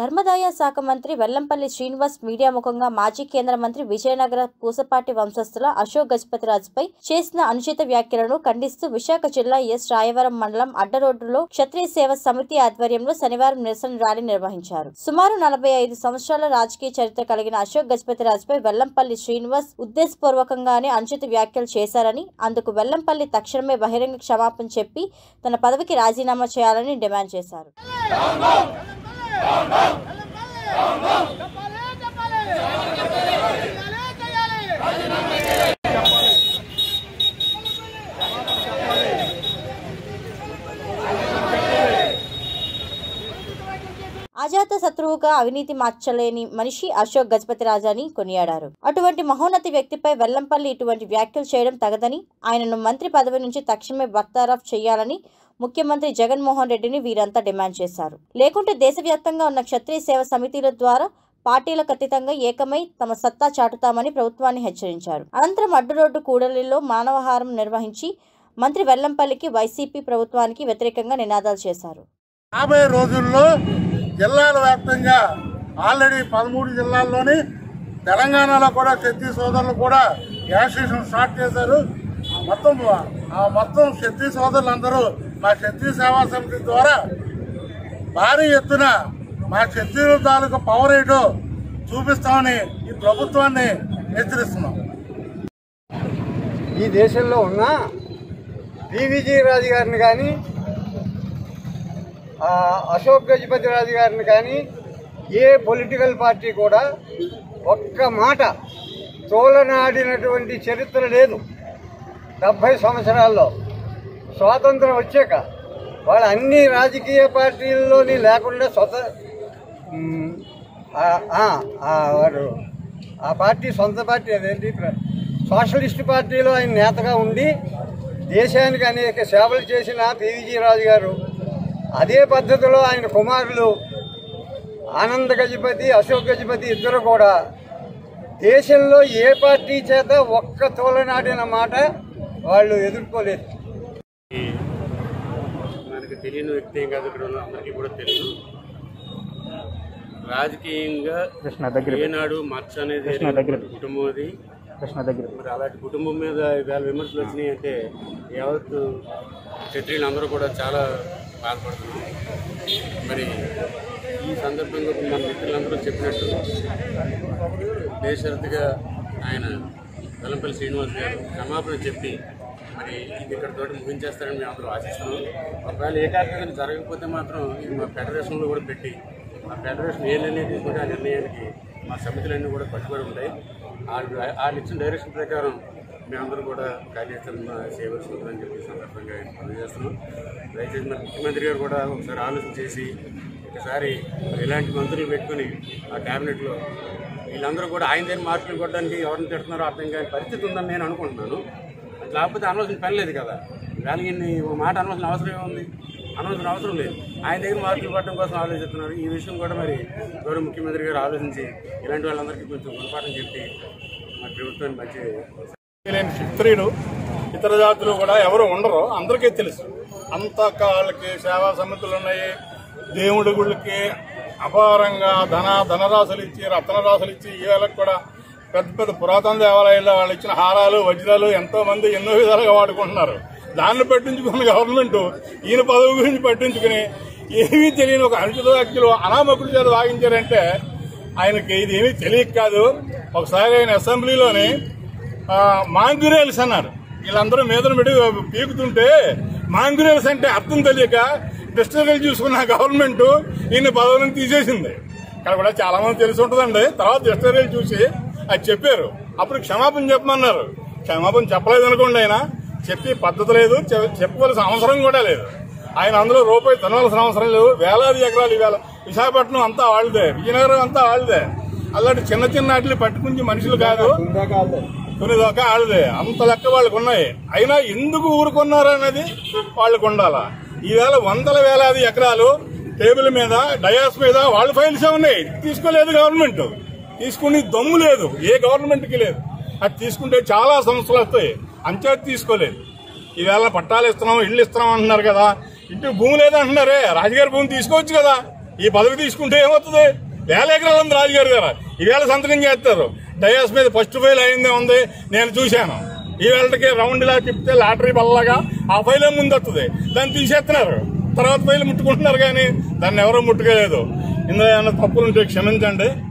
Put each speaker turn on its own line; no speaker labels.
ధర్మదాయ శాఖ మంత్రి వెల్లంపల్లి శ్రీనివాస్ మీడియా ముఖంగా మాజీ కేంద్ర మంత్రి విజయనగర పూసపాటి వంశస్థుల అశోక్ గజపతిరాజుపై చేసిన అనుచిత వ్యాఖ్యలను ఖండిస్తూ విశాఖ జిల్లా ఎస్ రాయవరం మండలం అడ్డరోడ్డులో క్షత్రియ సేవ సమితి ఆధ్వర్యంలో శనివారం నిరసన ర్యాలీ నిర్వహించారు. సుమారు 45 సంవత్సరాల రాజకీయ చరిత్ర కలిగిన అశోక్ గజపతిరాజుపై వెల్లంపల్లి శ్రీనివాస్ ఉద్దేశపూర్వకంగానే అనుచిత వ్యాఖ్యలు చేశారని, అందుకు వెల్లంపల్లి తక్షణమే బహిరంగ క్షమాపణ చెప్పి తన పదవికి రాజీనామా చేయాలని డిమాండ్ చేశారు. అజాత శత్రువుగా అవినీతి మార్చలేని మనిషి అశోక్ గజపతిరాజు అని కొనియాడారు. అటువంటి మహోన్నత వ్యక్తిపై వెల్లంపల్లి ఇటువంటి వ్యాఖ్యలు చేయడం తగదని, ఆయనను మంత్రి పదవి నుంచి తక్షణమే బర్తారఫ్ చేయాలని ముఖ్యమంత్రి జగన్మోహన్ రెడ్డిని వీరంతా డిమాండ్ చేశారు. లేకుంటే దేశవ్యాప్తంగా ఉన్న క్షత్రియ సేవ సమితిల ద్వారా పార్టీలకు అతీతంగా ఏకమై తమ సత్తా చాటుతామని ప్రభుత్వాన్ని హెచ్చరించారు. అనంతరం అడ్డురోడ్డు కూడలిలో మానవహారం నిర్వహించి మంత్రి వెల్లంపల్లికి వైసీపీ ప్రభుత్వానికి వ్యతిరేకంగా నినాదాలు చేశారు.
రాబోయే రోజుల్లో జిల్లాల వ్యాప్తంగా ఆల్రెడీ 13 జిల్లాల్లోని తెలంగాణలో కూడా క్షత్రియ సోదరులు కూడా యాక్షన్ స్టార్ట్ చేశారు. మొత్తం క్షత్రియ సోదరులందరూ మా క్షత్రియ సేవా సమితి ద్వారా భారీ ఎత్తున మా క్షత్రియుల తాలూకు పవర్ ఏంటో చూపిస్తామని ఈ ప్రభుత్వాన్ని హెచ్చరిస్తున్నాం.
ఈ దేశంలో ఉన్న పివిజి రాజు గారిని కానీ అశోక్ గజపతిరాజు గారిని కానీ ఏ పొలిటికల్ పార్టీ కూడా ఒక్క మాట తోలనాడినటువంటి చరిత్ర లేదు. 70 సంవత్సరాల్లో స్వాతంత్రం వచ్చాక వాళ్ళు అన్ని రాజకీయ పార్టీల్లోని లేకుండా వారు ఆ పార్టీ సొంత పార్టీ అదేంటి సోషలిస్ట్ పార్టీలో ఆయన నేతగా ఉండి దేశానికి అనేక సేవలు చేసిన పివిజి రాజు గారు అదే పద్ధతిలో ఆయన కుమారులు ఆనంద్ గజపతి, అశోక్ గజపతి ఇద్దరు కూడా దేశంలో ఏ పార్టీ చేత ఒక్క తోలనాడిన మాట వాళ్ళు ఎదుర్కోలేదు.
మనకి తెలియని వ్యక్తి ఏం కాదు, ఇక్కడ ఉన్న అందరికీ కూడా తెలుసు. రాజకీయంగా ఏనాడు మచ్చ అనేది కుటుంబం అది. మరి అలాంటి కుటుంబం మీద ఇవాళ విమర్శలు వచ్చినాయి అంటే యావత్ క్షత్రియులు అందరూ కూడా చాలా బాధపడుతున్నాం. మరి ఈ సందర్భంగా మన మిత్రులందరూ చెప్పినట్టు బేషరతుగా ఆయన వెల్లంపల్లి శ్రీనివాస్ గారు క్షమాపణ చెప్పి మరి ఇది ఇక్కడితో ముగించేస్తారని మేము అందరూ ఆశిస్తున్నాం. ఒకవేళ ఏకాగ్రత జరగకపోతే మాత్రం ఇది మా ఫెడరేషన్లో కూడా పెట్టి మా ఫెడరేషన్ ఏ నిర్ణయం తీసుకుంటే ఆ నిర్ణయానికి మా సమితులన్నీ కూడా కట్టుబడి ఉంటాయి. వాళ్ళు ఇచ్చిన డైరెక్షన్ ప్రకారం మేమందరూ కూడా కార్యాచరణ చేయవలసి ఉంటుందని చెప్పి సందర్భంగా తెలియజేస్తున్నాం. దయచేసి మరి ముఖ్యమంత్రి గారు కూడా ఒకసారి ఆలోచన చేసి ఒకసారి ఇలాంటి మంత్రులు పెట్టుకుని ఆ క్యాబినెట్లో వీళ్ళందరూ కూడా ఆయన దగ్గర మార్పులు కొట్టడానికి ఎవరిని తిడుతున్నారో అర్థం కాని పరిస్థితి ఉందని నేను అనుకుంటున్నాను. లేకపోతే అనవసరం పని లేదు కదా, దానికి ఒక మాట అనవసరం అవసరం ఏముంది? అనవసరం అవసరం లేదు. ఆయన దగ్గర మార్కులు పడడం కోసం ఆలోచిస్తున్నారు. ఈ విషయం కూడా మరి గౌరవ ముఖ్యమంత్రి గారు ఆలోచించి ఇలాంటి వాళ్ళందరికీ కొంచెం గుణపాఠం చెప్పి మా ప్రభుత్వాన్ని మంచి
క్షత్రియులు ఇతర జాతులు కూడా ఎవరు ఉండరు, అందరికీ తెలుసు. అంత వాళ్ళకి సేవా సమితులు ఉన్నాయి. దేవుడి గుళ్ళకి అపారంగా ధనరాశులు ఇచ్చి రత్నరాశులు ఇచ్చి ఈ వేళకు కూడా పెద్ద పెద్ద పురాతన దేవాలయాల్లో వాళ్ళు ఇచ్చిన హారాలు వజ్రాలు ఎంతో మంది ఎన్నో విధాలుగా వాడుకుంటున్నారు. దాన్ని పట్టించుకున్న గవర్నమెంట్ ఈయన పదవి గురించి పట్టించుకుని ఏమీ తెలియని ఒక అనుచిత వ్యక్తులు అనామకుడి చేత వాగించారంటే ఆయనకి ఇది ఏమీ తెలియక కాదు. ఒకసారి ఆయన అసెంబ్లీలోని మాంగ్రేల్స్ అన్నారు. వీళ్ళందరూ మీదను పెట్టి పీకుతుంటే మాంగ్రేల్స్ అంటే అర్థం తెలియక డిస్టరీలు చూసుకున్న గవర్నమెంట్ ఈయన పదవులను తీసేసింది. ఇక్కడ కూడా చాలా మంది తెలిసి ఉంటుందండి. తర్వాత డిస్టరీలు చూసి అది చెప్పారు. అప్పుడు క్షమాపణ చెప్పమన్నారు. క్షమాపణ చెప్పలేదు అనుకోండి, ఆయన చెప్పి పద్ధతి లేదు, చెప్పవలసిన అవసరం కూడా లేదు. ఆయన అందులో రూపాయి తినవలసిన అవసరం లేదు. వేలాది ఎకరాలు ఇవాళ విశాఖపట్నం అంతా వాళ్ళదే, విజయనగరం అంతా వాళ్ళదే. అలాంటి చిన్న చిన్న వాటిని పట్టుకుని మనుషులు కాదు, కొన్ని దాకా వాళ్ళదే. అంత లెక్క వాళ్ళకు ఉన్నాయి. అయినా ఎందుకు ఊరుకున్నారు అన్నది వాళ్ళకు ఉండాలా. ఈవేళ వందల వేలాది ఎకరాలు టేబుల్ మీద డయాస్ మీద వాళ్ళ ఫైల్సే ఉన్నాయి. తీసుకోలేదు గవర్నమెంట్, తీసుకుని దమ్ము లేదు, ఏ గవర్నమెంట్ కి లేదు. అది తీసుకుంటే చాలా సమస్యలు వస్తాయి. అంచేది తీసుకోలేదు. ఈవేళ పట్టాలు ఇస్తున్నాం, ఇళ్లు ఇస్తున్నాం అంటున్నారు కదా. ఇంటికి భూమి లేదంటున్నారే, రాజుగారి భూమి తీసుకోవచ్చు కదా. ఈ పదవి తీసుకుంటే ఏమవుతుంది? 1000 ఎకరాలు ఉంది రాజుగారి దగ్గర. ఈవేళ సంతకం చేస్తారు. డయాస్ మీద ఫస్ట్ ఫైల్ అయిందే ఉంది, నేను చూశాను. ఈవేళకి రౌండ్ ఇలా తిప్పితే లాటరీ బల్లగా ఆ ఫైలే ముందు వస్తుంది, దాన్ని తీసేస్తున్నారు. తర్వాత ఫైల్ ముట్టుకుంటున్నారు, కానీ దాన్ని ఎవరో ముట్టుకోలేదు. ఇందులో ఏమైనా తప్పులుంటే క్షమించండి.